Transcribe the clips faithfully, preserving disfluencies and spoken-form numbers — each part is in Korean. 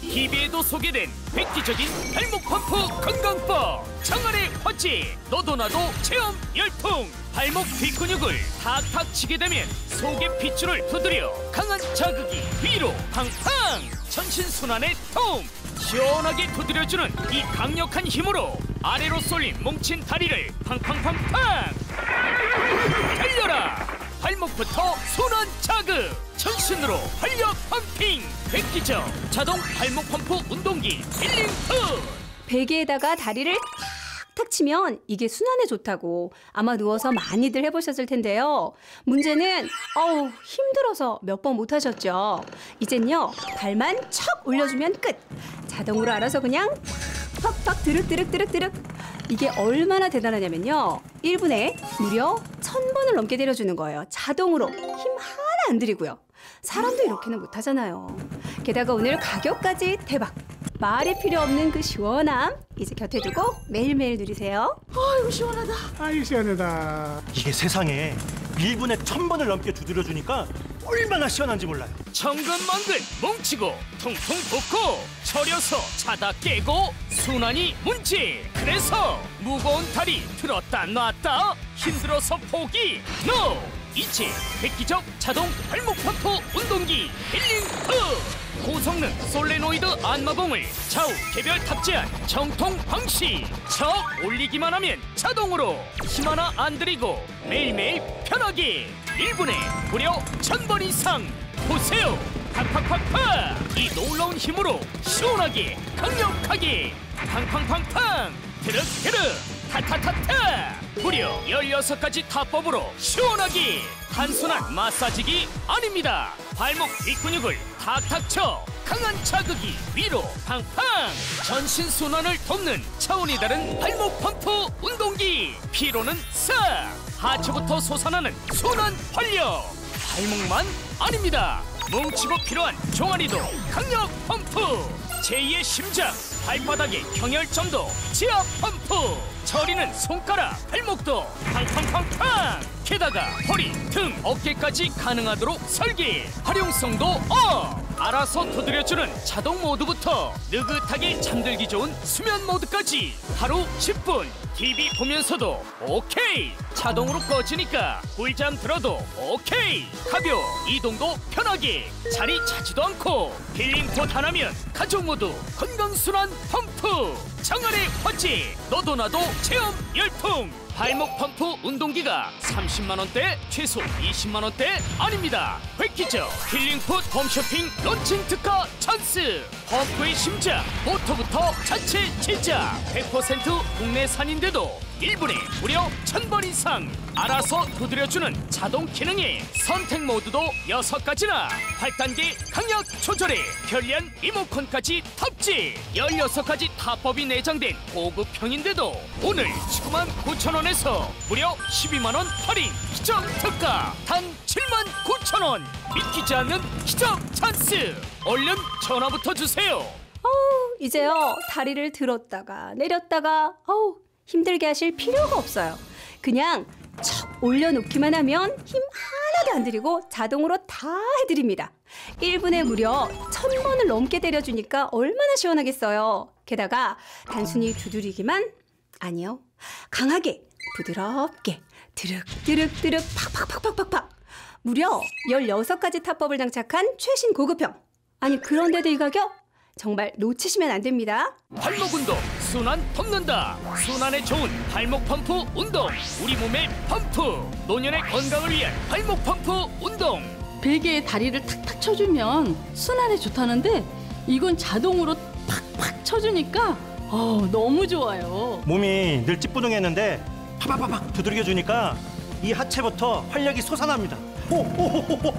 티비에도 소개된 획기적인 발목 펌프 건강법. 장안의 화지 너도 나도 체험 열풍. 발목 뒷근육을 탁탁 치게 되면 속의 핏줄을 두드려 강한 자극이 위로 팡팡. 전신 순환에 도움. 시원하게 두드려주는 이 강력한 힘으로 아래로 쏠린 뭉친 다리를 팡팡팡팡 달려라. 발목부터 순환 자극, 전신으로 활력 펌핑. 획기적 자동 발목 펌프 운동기 힐링풋. 베개에다가 다리를 탁탁 치면 이게 순환에 좋다고 아마 누워서 많이들 해보셨을 텐데요. 문제는 어우 힘들어서 몇 번 못하셨죠. 이젠요 발만 척 올려주면 끝. 자동으로 알아서 그냥 팍팍 드륵드륵드륵드륵. 이게 얼마나 대단하냐면요, 일 분에 무려 천 번을 넘게 때려주는 거예요. 자동으로 힘 하나 안 들이고요. 사람도 이렇게는 못하잖아요. 게다가 오늘 가격까지 대박. 말이 필요 없는 그 시원함 이제 곁에 두고 매일매일 누리세요. 아이고 시원하다. 아이 시원하다. 이게 세상에 일 분에 천 번을 넘게 두드려주니까 얼마나 시원한지 몰라요. 천근만근 뭉치고 통통 붓고 처려서 자다 깨고 순환이 문제. 그래서 무거운 다리 들었다 놨다 힘들어서 포기 NO. 이제 획기적 자동 발목 펌프 운동기 힐링풋. 고성능 솔레노이드 안마봉을 좌우 개별 탑재한 정통 방식. 척 올리기만 하면 자동으로 힘 하나 안 들이고 매일매일 편하게 일 분에 무려 천 번 이상. 보세요. 팍팍팍팍. 이 놀라운 힘으로 시원하게 강력하게 팡팡팡팡 드륵드륵 타타타타. 무려 열여섯 가지 타법으로 시원하게. 단순한 마사지기 아닙니다. 발목 뒷근육을 탁탁 쳐 강한 자극이 위로 팡팡. 전신 순환을 돕는 차원이 다른 발목 펌프 운동기. 피로는 싹. 하체부터 솟아나는 순환 활력. 발목만 아닙니다. 뭉치고 필요한 종아리도 강력 펌프. 제이의 심장 발바닥의 경혈점도 지압 펌프. 저리는 손가락 발목도 팡팡팡팡. 게다가 허리, 등, 어깨까지 가능하도록 설계. 활용성도 업. 알아서 두드려주는 자동 모드부터 느긋하게 잠들기 좋은 수면 모드까지 하루 십 분 티비 보면서도 오케이. 자동으로 꺼지니까 꿀잠 들어도 오케이. 가벼워 이동도 편하게 자리 차지도 않고 힐링풋 하나면 가족 모두 건강순환 펌프. 장안의 화지 너도 나도 체험 열풍. 발목 펌프 운동기가 삼십만 원대 최소 이십만 원대 아닙니다. 획기적 힐링풋 홈쇼핑 론칭 특가 찬스. 펌프의 심장 모터부터 자체 제작. 백 퍼센트 국내산인데도 일 분에 무려 천 번 이상 알아서 두드려주는 자동 기능에 선택 모드도 여섯 가지나 팔 단계 강약 조절에 편리한 리모컨까지 탑재. 열여섯 가지 타법이 내장된 고급형인데도 오늘 십구만 구천 원에서 무려 십이만 원 할인 기적 특가 단 칠만 구천 원. 믿기지 않는 기적 찬스. 얼른 전화부터 주세요. 어우 이제요 다리를 들었다가 내렸다가 어우 힘들게 하실 필요가 없어요. 그냥 척 올려놓기만 하면 힘 하나도 안 들이고 자동으로 다 해드립니다. 일 분에 무려 천 번을 넘게 때려주니까 얼마나 시원하겠어요. 게다가 단순히 두드리기만 아니요. 강하게 부드럽게 드륵드륵드륵 팍팍팍팍팍팍. 무려 열여섯 가지 타법을 장착한 최신 고급형. 아니 그런데도 이 가격? 정말 놓치시면 안 됩니다. 발목 운동 순환 덮는다. 순환에 좋은 발목 펌프 운동. 우리 몸의 펌프. 노년의 건강을 위한 발목 펌프 운동. 베개에 다리를 탁탁 쳐주면 순환에 좋다는데 이건 자동으로 팍팍 쳐주니까 어, 너무 좋아요. 몸이 늘 찌뿌둥했는데 파박파박 두드려주니까 이 하체부터 활력이 솟아납니다. 오오오오.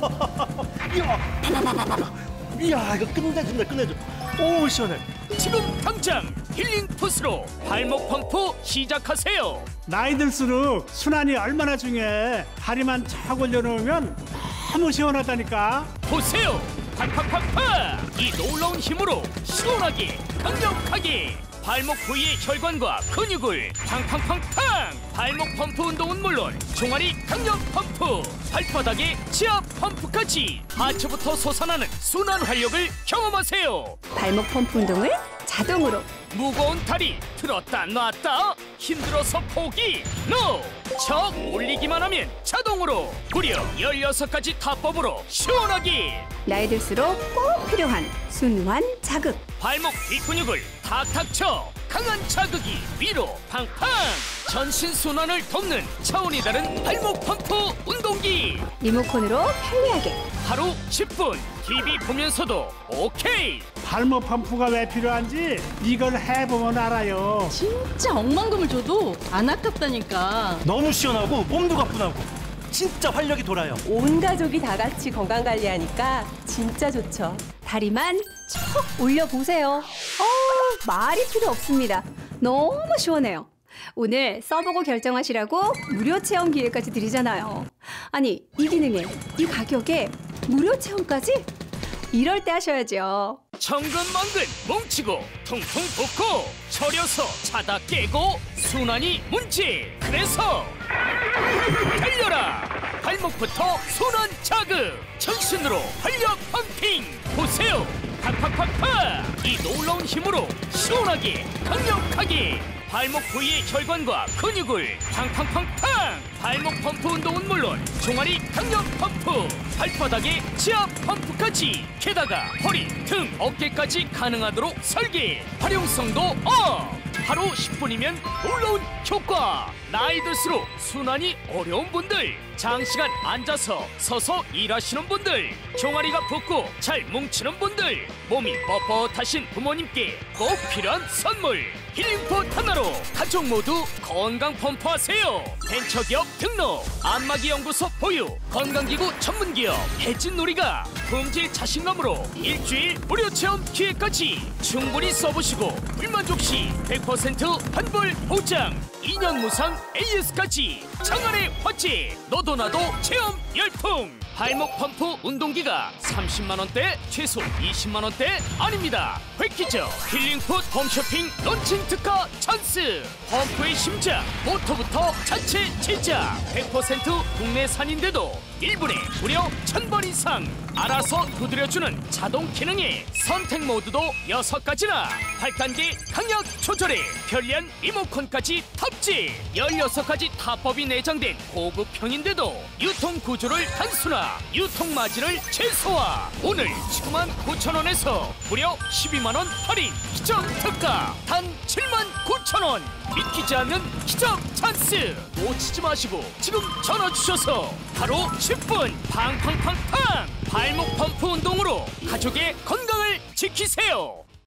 이야 파박파박. 이야 이거 끝내준다 끝내줘. 오 시원해. 지금 당장 힐링풋으로 발목 펌프 시작하세요. 나이 들수록 순환이 얼마나 중요해. 다리만 쫙 올려놓으면 너무 시원하다니까. 보세요. 팍팍팍팍. 이 놀라운 힘으로 시원하게 강력하게 발목 부위의 혈관과 근육을 팡팡팡팡. 발목 펌프 운동은 물론 종아리 강력 펌프, 발바닥의 지압 펌프까지 하체부터 솟아나는 순환 활력을 경험하세요. 발목 펌프 운동을 자동으로. 무거운 다리 들었다 놨다 힘들어서 포기 NO! 척 올리기만 하면 자동으로 무려 열여섯 가지 타법으로 시원하게. 나이 들수록 꼭 필요한 순환 자극. 발목 뒷근육을 탁탁 쳐 강한 자극이 위로 팡팡. 전신 순환을 돕는 차원이 다른 발목 펌프 운동기. 리모컨으로 편리하게. 하루 십 분 티비 보면서도 오케이. 발목 펌프가 왜 필요한지 이걸 해보면 알아요. 진짜 억만금을 줘도 안 아깝다니까. 너무 시원하고 몸도 가뿐하고 진짜 활력이 돌아요. 온 가족이 다 같이 건강 관리하니까 진짜 좋죠. 다리만 척 올려보세요. 어, 말이 필요 없습니다. 너무 시원해요. 오늘 써보고 결정하시라고 무료 체험 기회까지 드리잖아요. 아니, 이 기능에, 이 가격에 무료 체험까지? 이럴 때 하셔야죠. 천근만근 뭉치고 통통 붓고 절여서 차다 깨고 순환이 문제. 그래서 달려라. 발목부터 순환 자극, 전신으로 활력 펌핑. 보세요. 팍팍팍팍. 이 놀라운 힘으로 시원하게 강력하게 발목 부위의 혈관과 근육을 팡팡팡팡. 발목 펌프 운동은 물론 종아리 강력 펌프, 발바닥의 지압 펌프까지, 게다가 허리, 등, 어깨까지 가능하도록 설계. 활용성도 업. 하루 십 분이면 놀라운 효과. 나이 들수록 순환이 어려운 분들, 장시간 앉아서 서서 일하시는 분들, 종아리가 붓고 잘 뭉치는 분들, 몸이 뻣뻣하신 부모님께 꼭 필요한 선물. 힐링포트 하나로 가족 모두 건강 펌프하세요. 벤처기업 등록, 안마기연구소 보유, 건강기구 전문기업 혜진놀이가 품질 자신감으로 일주일 무료 체험 기회까지 충분히 써보시고 불만족 시 백 퍼센트 환불 보장, 이 년 무상 에이에스까지 장안의 화제. 너도 나도 체험 열풍. 발목 펌프 운동기가 삼십만 원대, 최소 이십만 원대 아닙니다. 획기적 힐링푸드 홈쇼핑 런칭 특가 찬스. 펌프의 심장, 모터부터 자체 제작, 백 퍼센트 국내산인데도 일 분에 무려 천 번 이상 알아서 두드려주는 자동 기능에 선택 모드도 여섯 가지나, 팔 단계 강약 조절에 편리한 리모컨까지 탑재. 열여섯 가지 타법이 내장된 고급형인데도 유통 구조를 단순화, 유통 마진을 최소화. 오늘 칠만 구천 원에서 무려 십이만 원 할인 기적 특가 단 칠만 구천 원. 믿기지 않는 기적 찬스 놓치지 마시고 지금 전화 주셔서 하루 십 분 팡팡팡팡 발목 펌프 운동으로 가족의 건강을 지키세요.